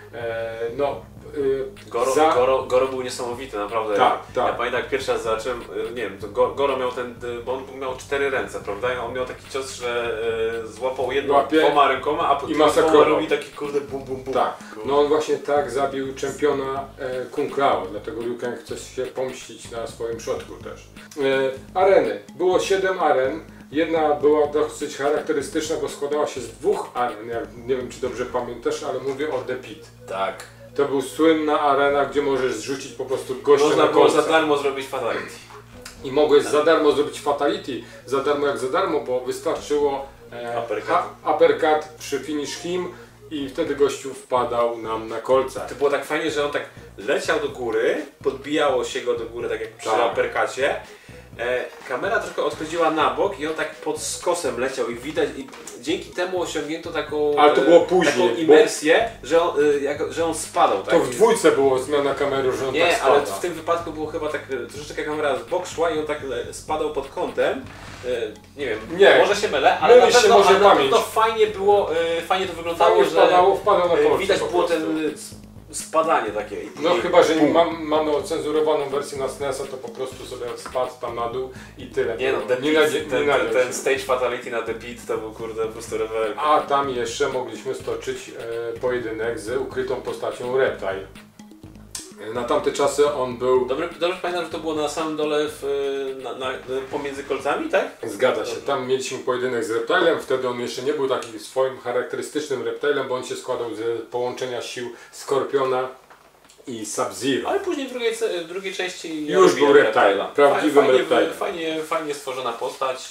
Goro był niesamowity, naprawdę. Tak. Ja pamiętam, jak pierwszy raz zobaczyłem, nie wiem, to Goro miał bo on miał 4 ręce, prawda? I on miał taki cios, że złapał jedną dwoma rękoma, a potem robi taki kurde bum bum bum. Tak, no on właśnie tak zabił czempiona Kung Lao, dlatego Liu Kang chce się pomścić na swoim przodku też. Areny. Było 7 aren. Jedna była dosyć charakterystyczna, bo składała się z 2 aren. Nie wiem, czy dobrze pamiętasz, ale mówię o The Pit. Tak. To był słynna arena, gdzie możesz zrzucić po prostu gościa Można na było kolce. za darmo zrobić fatality. I mogłeś za darmo zrobić fatality, za darmo, bo wystarczyło uppercut przy finish him i wtedy gościu wpadał nam na kolce. To było tak fajnie, że on tak leciał do góry, podbijało się go do góry, tak jak przy uppercucie. Kamera trochę odchodziła na bok i on tak pod skosem leciał i widać, i dzięki temu osiągnięto taką, ale to było później, taką imersję, że on spadał. Tak? To w dwójce było zmiana kamery, że on nie, tak spada. ale w tym wypadku było chyba tak, troszeczkę kamera z bok szła i on tak spadał pod kątem. Nie wiem, może się mylę, ale na pewno fajnie było, fajnie to wyglądało, że wpadał na kolce, widać było ten spadanie takie. No chyba, że mamy ocenzurowaną wersję na SNES-a, to po prostu sobie spadł tam na dół i tyle. Nie no, ten stage fatality na The Pit to był kurde po prostu rewelka. A tam jeszcze mogliśmy stoczyć pojedynek z ukrytą postacią Reptile. Na tamte czasy on był... Dobrze pamiętam, że to było na samym dole pomiędzy kolcami, tak? Zgadza się. Tam mieliśmy pojedynek z Reptilem, wtedy on jeszcze nie był taki swoim charakterystycznym Reptilem, bo on się składał z połączenia sił Skorpiona i Sub-Zero. Ale później w drugiej części już był Reptile, prawdziwym Reptile. Fajnie stworzona postać.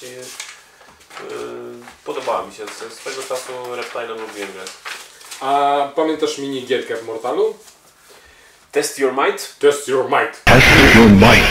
Podobała mi się. Z tego czasu Reptilem lubiłem grać. A pamiętasz minigierkę w Mortalu? Test your might? Test your might. Test your might.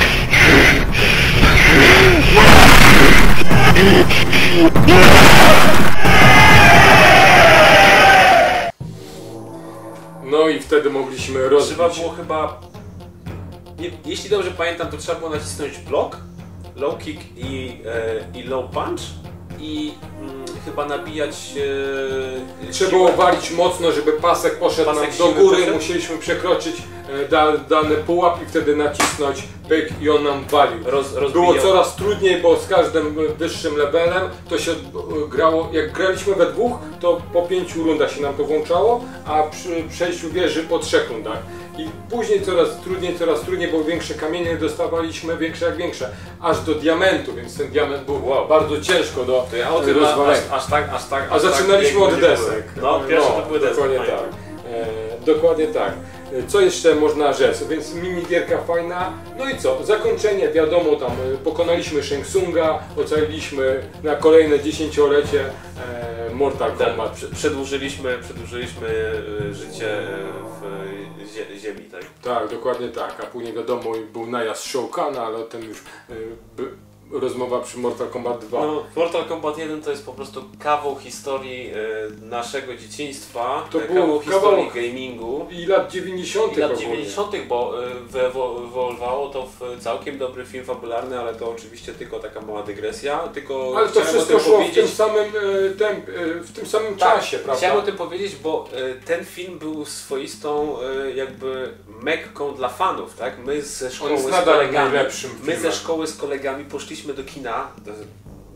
No i wtedy mogliśmy rozbić. Trzeba było chyba... jeśli dobrze pamiętam, to trzeba było nacisnąć block, low kick i low punch. I chyba nabijać... Trzeba było walić mocno, żeby pasek poszedł nam do góry, musieliśmy przekroczyć dany pułap i wtedy nacisnąć pyk i on nam walił. Było coraz trudniej, bo z każdym wyższym levelem to się grało, jak graliśmy we dwóch, to po 5 rundach się nam to włączało, a przy przejściu wieży po 3 rundach. I później coraz trudniej, bo większe kamienie dostawaliśmy, większe, aż do diamentu, więc ten diament był bardzo ciężko do rozwalenia. A zaczynaliśmy od desek. No, pierwsze to były deski. Dokładnie tak. Dokładnie tak. Co jeszcze można rzec? Więc minigierka fajna. No i co? Zakończenie, wiadomo, tam pokonaliśmy Shang Tsunga, ocaliliśmy na kolejne 10-lecie Mortal Kombat. Przedłużyliśmy życie w ziemi, tak? Tak, dokładnie tak. A później wiadomo, był najazd Shao Kahna, ale o tym już rozmowa przy Mortal Kombat 2. No, Mortal Kombat 1 to jest po prostu kawał historii naszego dzieciństwa, to kawał historii gamingu. I lat 90. Bo wyewoluowało to w całkiem dobry film fabularny, ale to oczywiście tylko taka mała dygresja. Ale to wszystko szło w tym samym czasie, prawda? Chciałem o tym powiedzieć, bo ten film był swoistą jakby mekką dla fanów, tak? My ze szkoły z kolegami poszliśmy do kina,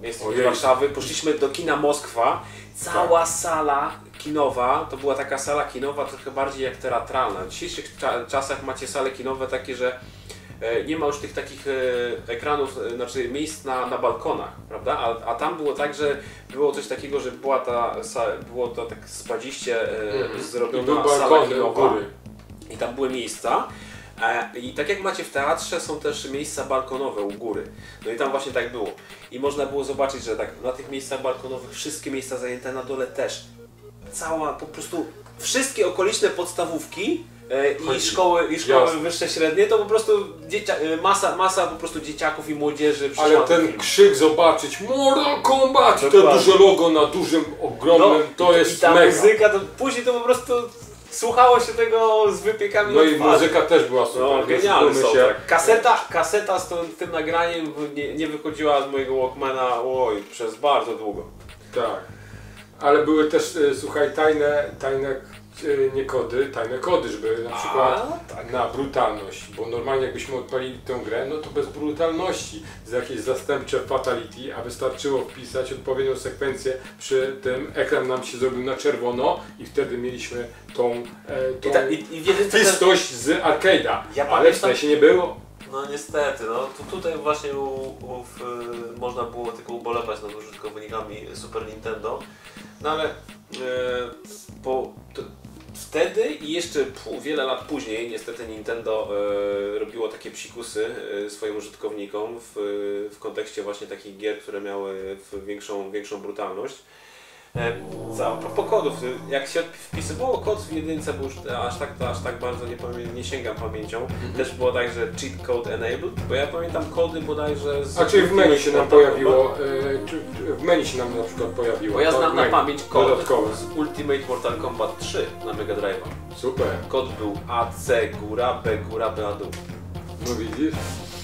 miejsce Ojej. Warszawy, poszliśmy do kina Moskwa, cała sala kinowa, to była taka sala kinowa trochę bardziej jak teatralna. W dzisiejszych czasach macie sale kinowe takie, że nie ma już tych takich ekranów, znaczy miejsc na balkonach, prawda? A tam było tak, że było coś takiego, że było to tak spadziście zrobiona sala kinowa i tam były miejsca. I tak jak macie w teatrze, są też miejsca balkonowe u góry. No i tam właśnie tak było. I można było zobaczyć, że tak na tych miejscach balkonowych wszystkie miejsca zajęte, na dole też. Cała, po prostu wszystkie okoliczne podstawówki i szkoły wyższe, średnie, to po prostu masa po prostu dzieciaków i młodzieży przyszła. Ale ten krzyk zobaczyć, Mortal Kombat, to duże logo na dużym, ogromnym, to jest i ta mega. muzyka, to później to po prostu słuchało się tego z wypiekami. No i muzyka też była super. No, genialny się. soundtrack. Kaseta z tym nagraniem nie wychodziła z mojego Walkmana, przez bardzo długo. Tak. Ale były też, słuchaj, tajne kody, żeby na przykład na brutalność, bo normalnie jakbyśmy odpalili tę grę, no to bez brutalności, z jakieś zastępcze fatality, a wystarczyło wpisać odpowiednią sekwencję, przy tym ekran nam się zrobił na czerwono i wtedy mieliśmy tą czystość z arcade'a, ale w sensie nie było. No niestety, no tutaj właśnie można było tylko ubolewać nad użytkownikami Super Nintendo, no ale wtedy i jeszcze wiele lat później niestety Nintendo robiło takie psikusy swoim użytkownikom w kontekście właśnie takich gier, które miały większą brutalność. A propos kodów, jak się wpisywało kod w jedynce, bo już aż tak bardzo nie sięgam pamięcią, też było tak, że cheat code enabled, bo ja pamiętam kody bodajże z... A czyli w menu się nam pojawiło, w menu się nam na przykład pojawiło. Bo ja znam na pamięć kod dodatkowe z Ultimate Mortal Kombat 3 na Mega Drive'a. Super. Kod był AC góra, B góra, B na dół. No widzisz?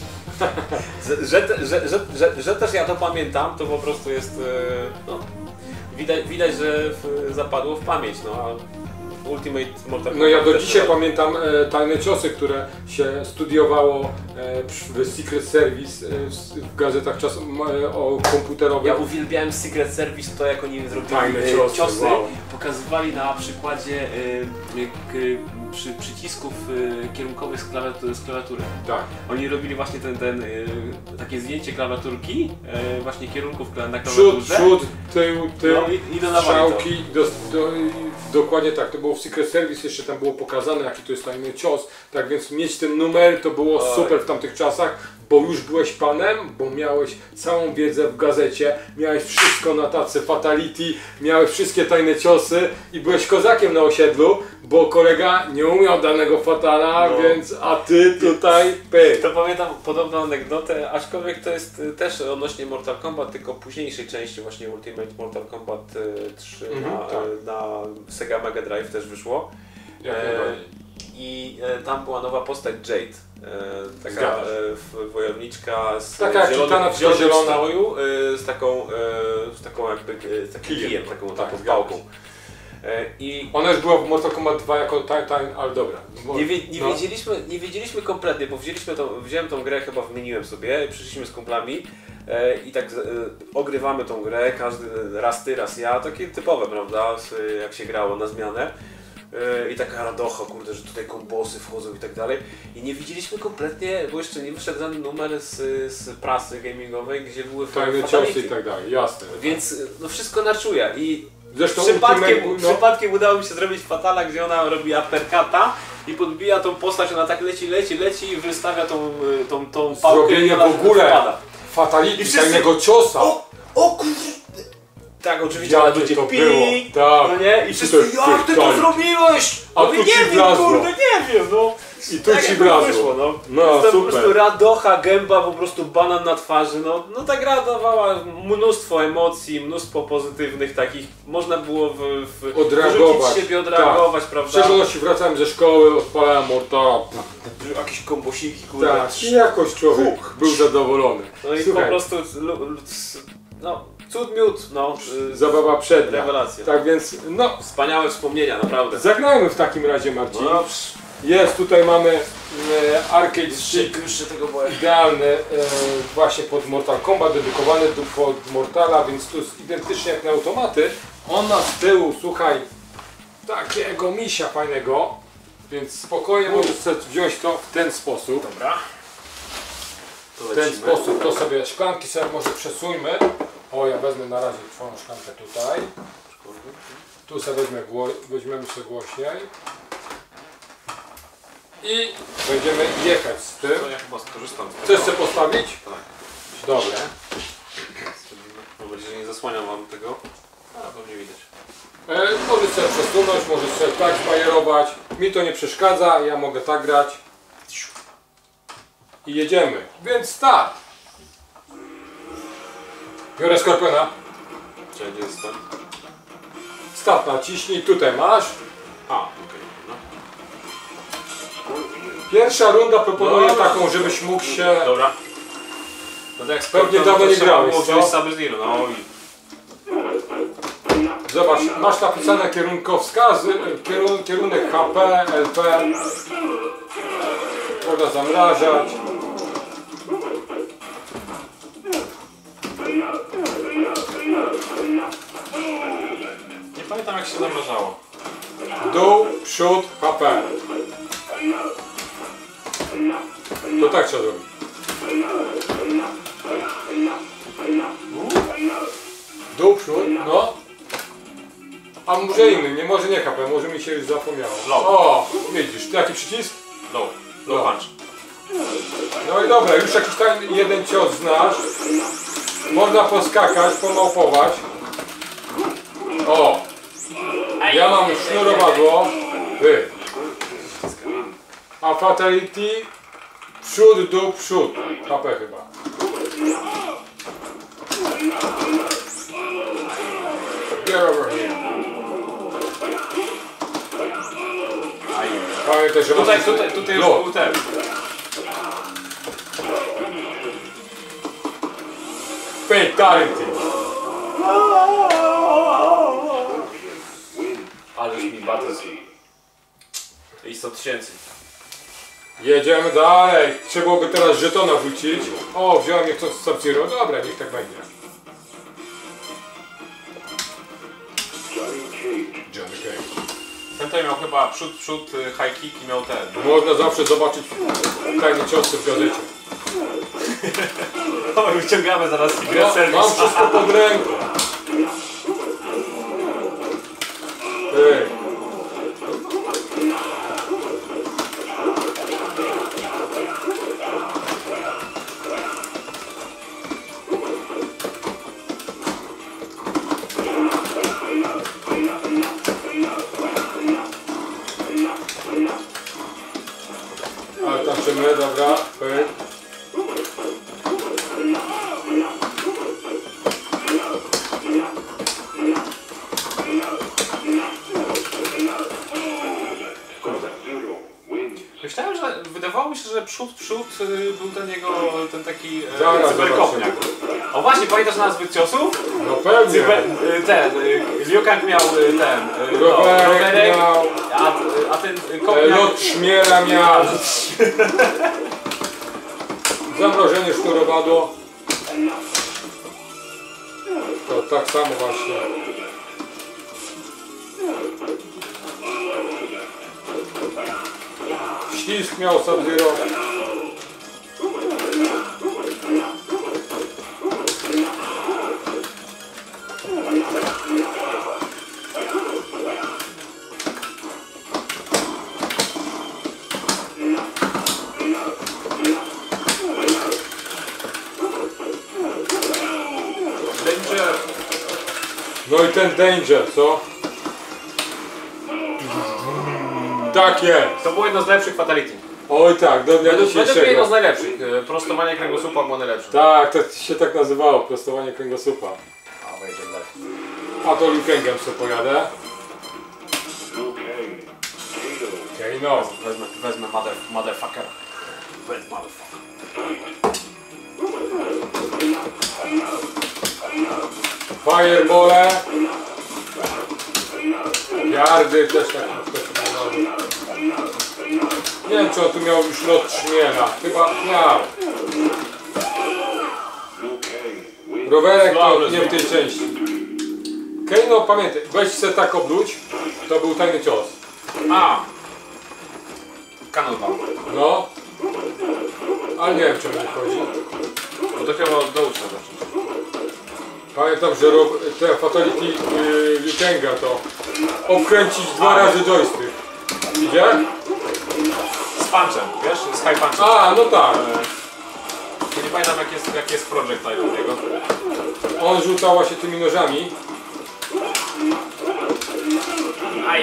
Że też ja to pamiętam, to po prostu jest... No, widać, że zapadło w pamięć, no a Ultimate Mortal Kombat... No ja do dzisiaj pamiętam tajne ciosy, które się studiowało w Secret Service w gazetach komputerowych. Ja uwielbiałem Secret Service, to jak oni zrobili Tajne ciosy, wow. Pokazywali na przykładzie przycisków kierunkowych z klawiatury. Tak. Oni robili właśnie takie zdjęcie klawiaturki, właśnie kierunków na klawiaturze. Przód, tył, no, i strzałki, dokładnie tak, to było w Secret Service, jeszcze tam było pokazane jaki to jest tajny cios, tak więc mieć ten numer to było super w tamtych czasach, bo już byłeś panem, bo miałeś całą wiedzę w gazecie, miałeś wszystko na tacy fatality, miałeś wszystkie tajne ciosy i byłeś kozakiem na osiedlu, bo kolega nie umiał danego fatala, więc a ty tutaj pyk. To pamiętam podobną anegdotę, aczkolwiek to jest też odnośnie Mortal Kombat, tylko późniejszej części właśnie Ultimate Mortal Kombat 3 na Sega Mega Drive też wyszło. I tam była nowa postać Jade. Taka wojowniczka z zielonym stroju, z taką jakby kijem, taką pałką. I ona już była w Mortal Kombat 2 jako ale dobra. Nie wiedzieliśmy kompletnie, bo wziąłem tą grę, chyba wymieniłem sobie, przyszliśmy z kumplami i tak ogrywamy tą grę, każdy raz ty, raz ja, takie typowe, prawda, jak się grało na zmianę. I taka radocha, kurde, że tutaj kombosy wchodzą i tak dalej. I nie widzieliśmy kompletnie, bo jeszcze nie wyszedł żaden numer z prasy gamingowej, gdzie były tajne ciosy i tak dalej, jasne. Więc no wszystko na czuje i zresztą przypadkiem udało mi się zrobić fatala, gdzie ona robi uppercutta i podbija tą postać, ona tak leci i wystawia tą pałkę. Zrobienie w ogóle fatality, tajnego ciosa. O kurde! Tak, oczywiście, ale będzie pik, tak. No nie? I wszyscy, jak ty to zrobiłeś? A tu ci wlazło. Kurde, nie wiem, no. I tu tak ci wlazło. No to super. Po prostu radocha, gęba, po prostu banan na twarzy, no ta gra dawała mnóstwo emocji, mnóstwo pozytywnych takich, można było odreagować, siebie, odreagować, tak. Prawda? W szczególności wracałem ze szkoły, odpalałem Mortala. Jakieś kombosiki, kurde. Tak, i jakoś człowiek był zadowolony. No i po prostu, no, cud miód, no. Zabawa przednia. Rewelacja. Tak więc, no. Wspaniałe wspomnienia, naprawdę. Zagrajmy w takim razie, Marcin. No, Jest, tutaj mamy arcade stick Już się tego boję. idealny właśnie pod Mortal Kombat, dedykowany pod Mortala, więc tu jest identycznie jak na automaty. On ma z tyłu, słuchaj, takiego misia fajnego, więc spokojnie możesz sobie wziąć to w ten sposób. Dobra. To W ten lecimy. sposób to sobie szklanki sobie może przesuńmy. O, ja wezmę na razie twoją szklankę tutaj. Tu sobie weźmiemy sobie głośniej. I będziemy jechać z tym. To ja chyba skorzystam z tego. Chcesz sobie postawić? Tak. Dobra. Mam nadzieję, że nie zasłaniam wam tego. A, pewnie widać. Możesz sobie przesunąć, możesz sobie tak zbajerować. Mi to nie przeszkadza, ja mogę tak grać. I jedziemy. Więc start! Biorę skorpiona. Gdzie jestem? Start naciśnij, tutaj masz. A, okej. No. Pierwsza runda proponuję Dobra. taką, żebyś mógł się... Dobra. No to jak Pewnie dawno nie grałeś, co? Sub Zero, no i... Zobacz, masz napisane kierunkowskazy, kierunek HP, LP. Można zamrażać. Nie pamiętam jak się zamrażało. Dół, przód, HP. To tak trzeba zrobić. Dół, przód, no. A może inny, nie może nie HP, może mi się już zapomniało. Low. O, widzisz, jaki przycisk? Low No. punch. No i dobra, już jakiś tam jeden cios znasz. Można poskakać, pomałpować. O! Ja mam sznurowadło. Ty. A fatality przód, dół, przód. HP chyba. Get over here. Pamiętaj, że Tutaj masz- już No. był ten. Fatality. Ależ mi batę i 100 000. Jedziemy dalej. Trzeba byłoby teraz żetona wrócić. O, wziąłem niechcący Sub-Zero. Dobra, niech tak będzie. Johnny Cage. Ten tutaj miał chyba przód, high kick i miał ten. Można zawsze zobaczyć tajne ciosy w gazecie. O, wyciągamy zaraz Secret No, Service. mam wszystko pod ręką. Ej. Ale tańczymy, dobra. Pyk. Myślałem, że wydawało mi się, że przód był ten jego, ten taki Zaraz cyberkopniak. O właśnie, pamiętasz nazwy ciosów? No pewnie. Liu Kang miał ten, Rowerek miał. a ten kopniak... Lot szmiera miał. Zamrożenie sznurowadło. To tak samo właśnie. Ślisk miał Sub-Zero. Danger. No i ten Danger, co? Tak jest. To było jedno z lepszych fatality. Oj tak, do dnia Według mnie jedno dzisiejszego. z najlepszych. Prostowanie kręgosłupa było najlepsze. Tak, to się tak nazywało, prostowanie kręgosłupa. A, wejdzie dalej. A to Liu Kangiem sobie pojadę. Okej, no. Wezmę motherfucker. Red motherfucker. Firebole. Jardy też tak. Nie wiem, czy on tu miał już lot trzmiela. Chyba miał. Rowerek to nie w tej części. Kano, pamiętaj, weź se tak obróć. To był tajny cios. A! Cannonball. No. Ale nie wiem, czemu nie chodzi. No to chyba od dołu trzeba zacząć. Pamiętam, że te Fatality Wikinga to obkręcić 2 razy joystick. Idzie? Z punchem, wiesz? Z high punchem. A, no tak. Nie pamiętam jak jest projectile od niego. On rzucał właśnie tymi nożami. Aj!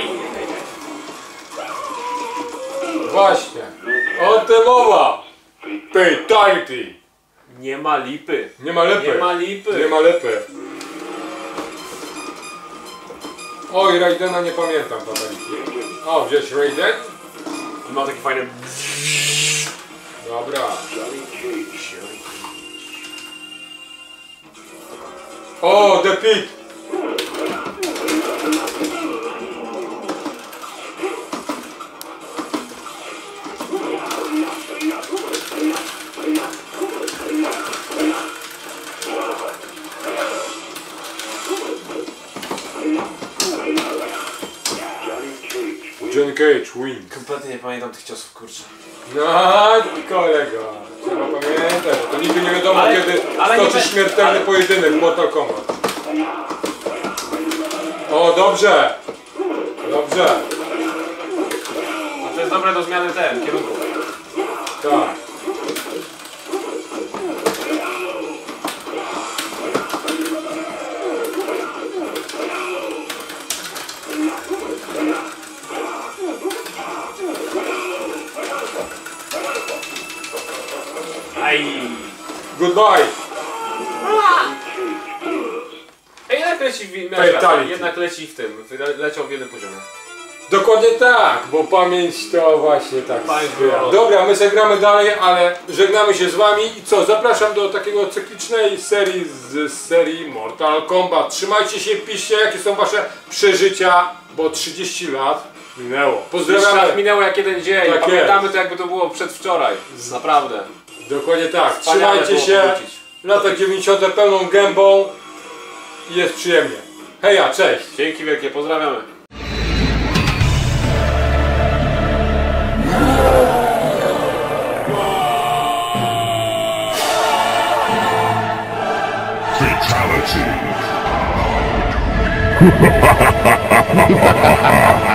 Właśnie. O tym mowa. Fatality. Nie ma lipy. Nie ma lepy. Nie ma lipy. Nie ma lepy. Oj, Raidena nie pamiętam Fatality. O, wziąłeś Raiden? Ma taki fajny... Dobra. O, The Pit. John Cage, win. Kompletnie nie pamiętam tych ciosów, kurczę. No, kolego. Trzeba pamiętać, to nigdy nie wiadomo, kiedy stoczy nie śmiertelny pojedynek w Mortal Kombat. O, dobrze. Dobrze. A to jest dobre do zmiany kierunku. Tak. Aj! Goodbye. Jednak leci Fatality. jednak leci w tym. Leciał w jednym poziomie. Dokładnie tak, bo pamięć to właśnie tak Pamięć zbiera. była. Dobra, my zagramy dalej, ale żegnamy się z wami i co, zapraszam do takiego cyklicznej serii z serii Mortal Kombat. Trzymajcie się, piszcie jakie są wasze przeżycia, bo 30 lat minęło. Pozdrawiamy. Minęło jak jeden dzień. Tak Pamiętamy jest. to jakby to było przedwczoraj. Naprawdę. Dokładnie tak, Wspaniale trzymajcie było się, powrócić. lata 90 pełną gębą i jest przyjemnie. Heja, cześć! Dzięki wielkie, pozdrawiamy. Fatality.